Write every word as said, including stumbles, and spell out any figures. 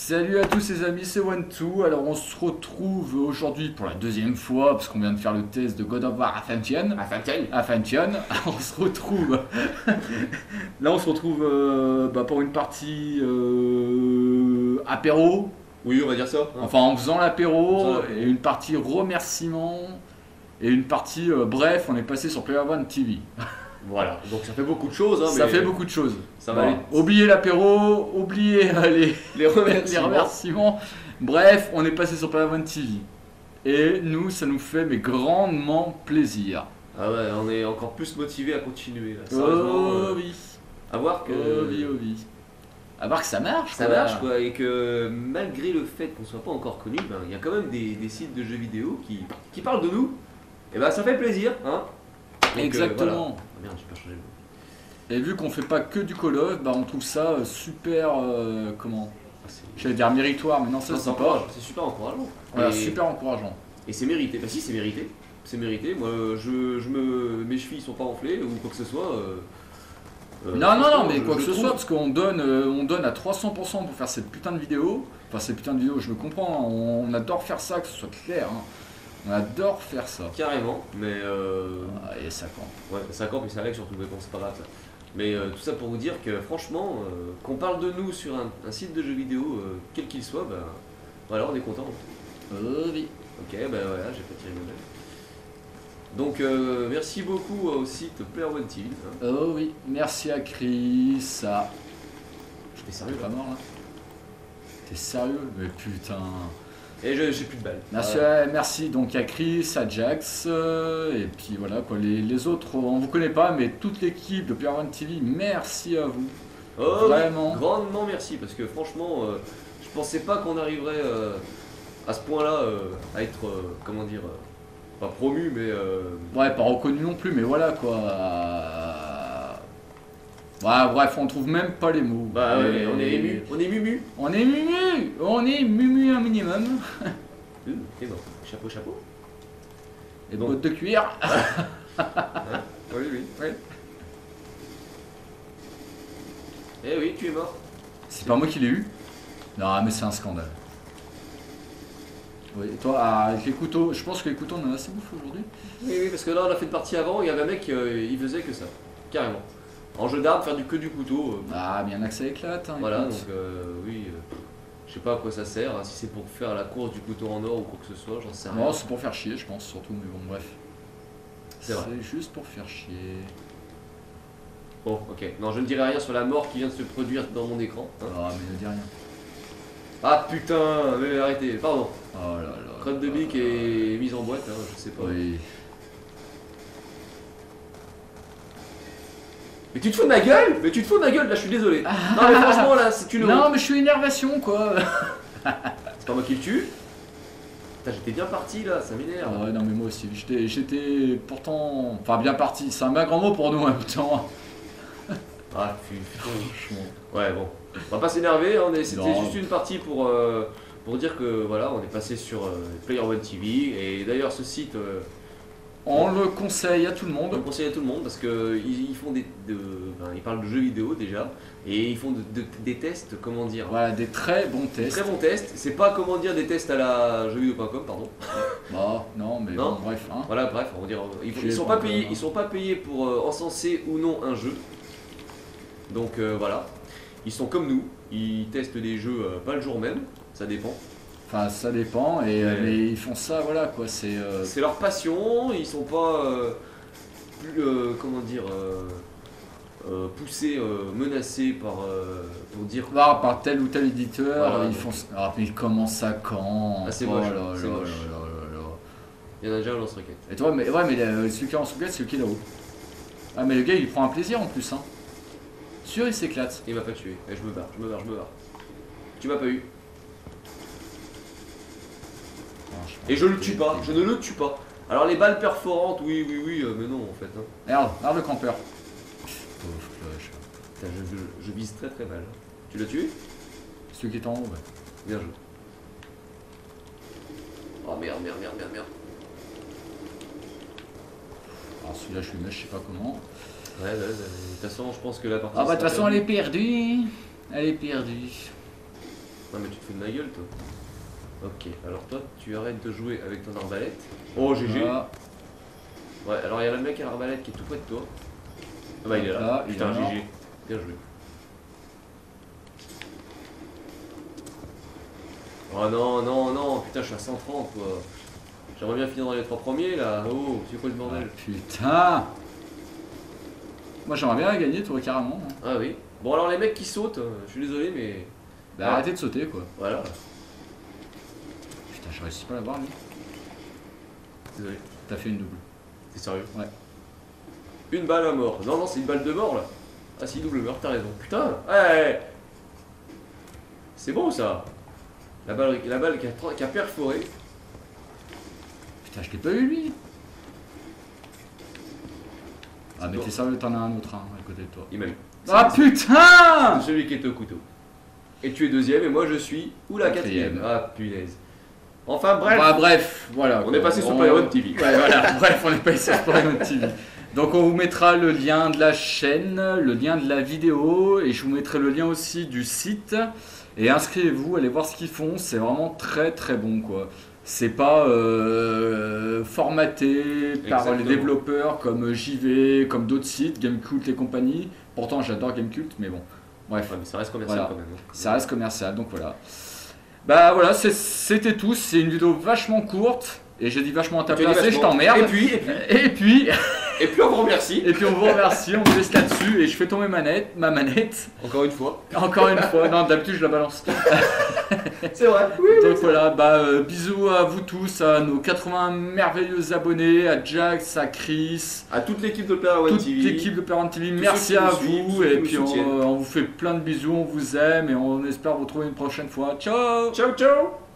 Salut à tous les amis, c'est One Two. Alors on se retrouve aujourd'hui pour la deuxième fois parce qu'on vient de faire le test de God of War Ascension. Ascension. Ascension. On se retrouve. Là on se retrouve euh, bah, pour une partie euh, apéro. Oui, on va dire ça. Hein. Enfin en faisant l'apéro l'apéro. et une partie remerciement et une partie euh, bref. On est passé sur Player One T V. Voilà, donc ça fait beaucoup de choses. Hein, Ça mais fait beaucoup de choses. Ça va Bon, aller. oubliez l'apéro, oubliez euh, les, Les remerciements. les remerciements. Bref, on est passé sur Player One T V. Et nous, ça nous fait mais grandement plaisir. Ah ouais, on est encore plus motivé à continuer. Là. Sérieusement, Oh euh, oui. à voir que Oh oui, oh oui. À voir que ça marche. ça quoi. marche quoi, et que malgré le fait qu'on soit pas encore connu, ben, il y a quand même des, des sites de jeux vidéo qui, qui parlent de nous. Et ben ça fait plaisir, hein. Donc, Exactement. euh, voilà. Ah merde, j'ai pas changé le mot. Et vu qu'on fait pas que du Call of, bah, on trouve ça euh, super. euh, comment Ah, c'est- J'allais dire méritoire, mais non, ça Non, c'est c'est pas. encourageant, c'est super encourageant. Voilà, et super encourageant. et c'est mérité. Bah si, c'est mérité. C'est mérité. Moi, je, je me, mes chevilles sont pas enflées ou quoi que ce soit. euh, euh, Non, non, non, franchement, mais je- quoi que je ce trouve- soit, parce qu'on donne, euh, on donne à trois cents pour cent pour faire cette putain de vidéo. Enfin, cette putain de vidéo, je me comprends, hein, on, on adore faire ça, que ce soit clair. Hein. On adore faire ça. Carrément, mais euh, Ah, et ça compte. ouais, ça campe et ça règle surtout, mais bon, c'est pas grave ça. Mais euh, tout ça pour vous dire que franchement, euh, qu'on parle de nous sur un, un site de jeux vidéo, euh, quel qu'il soit, bah voilà, on est content. Oh oui. Ok, bah voilà, j'ai pas tiré le mauvais. Donc euh, merci beaucoup au site Player One T V. Hein. Oh oui. Merci à Chris. Ça. J'étais T'es sérieux pas là. mort là T'es sérieux? Mais putain. Et je- j'ai plus de balles. Merci, Voilà. à- merci donc à Chris, à Jax, euh, et puis voilà quoi, les, les autres, on vous connaît pas, mais toute l'équipe de Player One T V, merci à vous. Oh, oui, Vraiment. grandement merci, parce que franchement, euh, je pensais pas qu'on arriverait euh, à ce point-là euh, à être, euh, comment dire, euh, pas promu, mais euh, Ouais, pas reconnu non plus, mais voilà quoi. Ouais, bref, on trouve même pas les mots. bah ouais, Et- on est ému, on est mumu. On est mumu, on est mumu un minimum. Euh, Et bon, chapeau, chapeau. Et Donc- bottes de cuir. Oui, oui. Ouais. Eh oui, tu es mort. C'est pas moi qui l'ai eu. Non, mais c'est un scandale. Oui, et toi, ah, avec les couteaux, je pense que les couteaux, on en a assez bouffé aujourd'hui. Oui, oui, parce que là, on a fait une partie avant, il y avait un mec, euh, il faisait que ça, carrément. En jeu d'armes, faire du que du couteau. euh, Ah, bien que ça éclate. Hein, Voilà, écoute. donc euh, oui, euh, je sais pas à quoi ça sert, hein, si c'est pour faire la course du couteau en or ou quoi que ce soit, j'en sais rien. Non, c'est pour faire chier, je pense, surtout, mais bon, bref. C'est vrai. juste pour faire chier. Bon, ok. Non, je ne dirai rien sur la mort qui vient de se produire dans mon écran. hein. Ah, mais ne dis rien. Ah putain, mais arrêtez, pardon. Oh là là. Crotte de bique est mise en boîte, hein, je sais pas. Oui. Mais tu te fous de ma gueule Mais tu te fous de ma gueule, là, je suis désolé. Non, mais franchement, là, c'est une Non, honte. mais je suis énervation, quoi. C'est pas moi qui le tue. Putain, j'étais bien parti, là, ça m'énerve. Ah ouais, non, mais moi aussi. J'étais, j'étais pourtant. Enfin, bien parti. C'est un bien grand mot pour nous en même temps. Ah, putain. Franchement. Ouais, bon. On va pas s'énerver, hein, on est- c'était Non. juste une partie pour, euh, pour dire que voilà, on est passé sur euh, Player One T V. Et d'ailleurs, ce site, euh, On le conseille à tout le on le monde. conseille à tout le monde parce qu'ils ils font des. De, ben, ils parlent de jeux vidéo déjà. Et ils font de- de- des tests, comment dire. Voilà, des très bons Des tests. très bons tests. C'est pas comment dire des tests à la jeuxvideo point com, pardon. Bah, non, mais Non. bon, bref. Hein. Voilà, bref, on va dire. Ils, J'ai ils sont pas pas payés, encore, hein. ils sont pas payés pour euh, encenser ou non un jeu. Donc euh, voilà. Ils sont comme nous. Ils testent des jeux euh, pas le jour même. Ça dépend. Enfin, ça dépend. Et, Ouais. mais ils font ça, voilà, quoi. C'est. euh, C'est leur passion, ils sont pas euh, plus, euh, comment dire, euh, euh, poussés, euh, menacés par, euh, pour dire. Par, par tel ou tel éditeur, Voilà, ils donc. font. Ah, mais comment ça quand Ah, c'est Oh moche, là là c'est là moche. là là là. Il y en a déjà un lance-roquette. Et toi, mais ouais, mais le- celui qui est en sous c'est le qui est là-haut. Ah, mais le gars, il prend un plaisir en plus, hein. Sûr, il s'éclate. Il m'a pas tué. Eh, je me barre, je me barre, je me barre. Tu m'as pas eu. Franchement. Et je le tue pas, je ne le tue pas. Alors les balles perforantes, oui, oui, oui, euh, mais non en fait. Hein. Merde, regarde le campeur. Pauvre cloche. Putain, je, je- je vise très très mal. Tu l'as tué? Celui qui est en haut, ouais. Bien joué. Oh merde, merde, merde, merde, merde. Alors celui-là, je lui mets, je sais pas comment. Ouais, ouais, ouais, de toute façon, je pense que la partie. Ah bah de toute sera façon, elle perdue. est perdue. Elle est perdue. Non mais tu te fous de ma gueule toi. Ok, alors toi tu arrêtes de jouer avec ton arbalète. Oh G G. Voilà. Ouais, alors il y a le mec à l'arbalète qui est tout près de toi. Ah bah il est là. Là, il Putain, est G mort. G. Bien joué. Oh non, non, non, putain, je suis à cent trente quoi. J'aimerais bien finir dans les trois premiers là. Oh, c'est quoi ce bordel? Putain. Moi j'aimerais bien gagner, toi, carrément. hein. Ah oui. Bon, alors les mecs qui sautent, euh, je suis désolé, mais. Bah Ouais. arrêtez de sauter, quoi. Voilà. Putain, je réussis pas à l'avoir, lui. Désolé. T'as fait une double. T'es sérieux? Ouais. Une balle à mort. Non, non, c'est une balle de mort là. Ah si, double meurtre, t'as raison. Putain, ouais. C'est bon ça. La balle, la balle qui, a, tra- qui a perforé. Putain, je l'ai pas eu, lui. Ah, C'est mais bon. t'es sérieux, t'en as un autre, hein, à côté de toi. Il m'a eu. Ah C'est- putain. c'est celui qui était au couteau. Et tu es deuxième et moi je suis. Ou la Quatrième. quatrième. Ah punaise. Enfin bref. Bah bref, voilà. On quoi. est passé sur On- Playone T V. Ouais, voilà, bref, on est passé sur Playone T V. Donc on vous mettra le lien de la chaîne, le lien de la vidéo, et je vous mettrai le lien aussi du site. Et inscrivez-vous, allez voir ce qu'ils font, c'est vraiment très très bon quoi. C'est pas euh, formaté par Exactement. les développeurs comme J V, comme d'autres sites, Gamecult et compagnie. Pourtant j'adore Gamecult, mais bon, bref. Ouais, mais ça reste commercial Voilà. quand même. hein. Ça reste commercial, donc voilà. Bah voilà, c'est- c'était tout. C'est une vidéo vachement courte. Et j'ai dit vachement à ta Tu as dit place et je vachement. t'emmerde. Et puis, et puis, Et puis, et puis on vous remercie. et puis on vous remercie, on vous laisse là-dessus. Et je fais tomber ma manette, ma manette. Encore une fois. Encore une fois, non, d'habitude je la balance. C'est vrai. Donc voilà, bah euh, bisous à vous tous, à nos quatre-vingts merveilleux abonnés, à Jax, à Chris, À toute l'équipe de Player One toute T V. l'équipe de Parent T V, Tous merci ceux qui à nous suivent, vous. ceux qui Et nous puis on, soutiennent. on vous fait plein de bisous, on vous aime et on espère vous retrouver une prochaine fois. Ciao! Ciao, ciao.